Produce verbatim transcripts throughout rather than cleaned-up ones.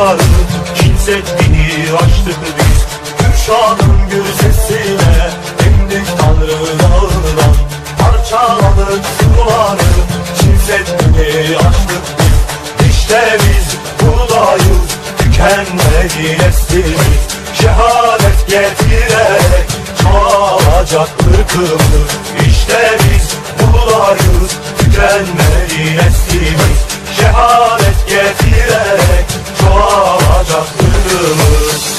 dağları Çin Seddi'ni aştık biz. Kürşad'ın gür sesine indik Tanrı dağından. Parçaladık suları, Çin Seddi'ni aştık biz. İşte biz buradayız, tükenmedi neslimiz. Şehadet getirerek çoğalacak ırkımız. İşte biz buradayız, tükenmedi neslimiz. Şehadet getirerek çoğalacak ırkımız.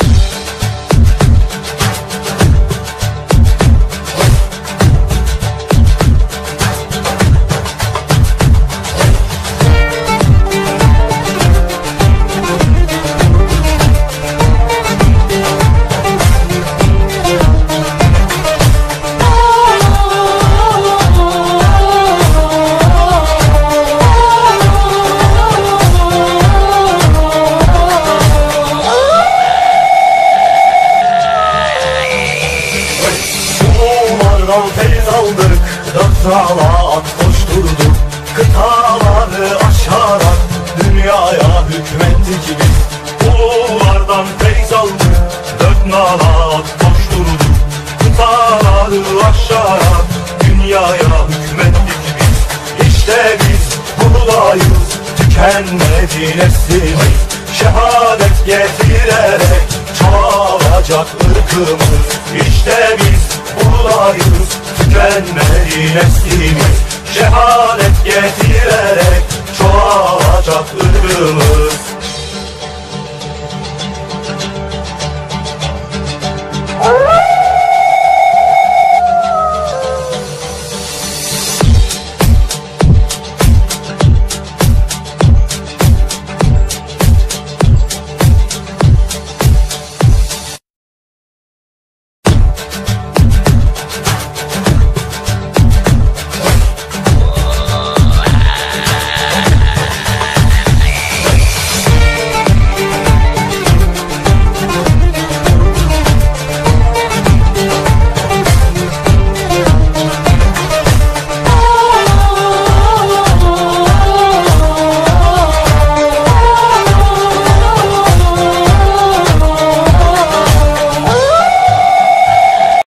Feyz aldık, dört salat koşturduk. Kıtaları aşarak dünyaya hükmettik biz. Ululardan feyz aldık, dört nalat koşturduk. Kıtaları aşarak dünyaya hükmettik biz. İşte biz buradayız, tükenmedi neslimiz. Şehadet getirerek çoğalacak ırkımız. İşte biz buradayız, tükenmedi neslimiz. Şehadet getirerek çoğalacak ırkımız.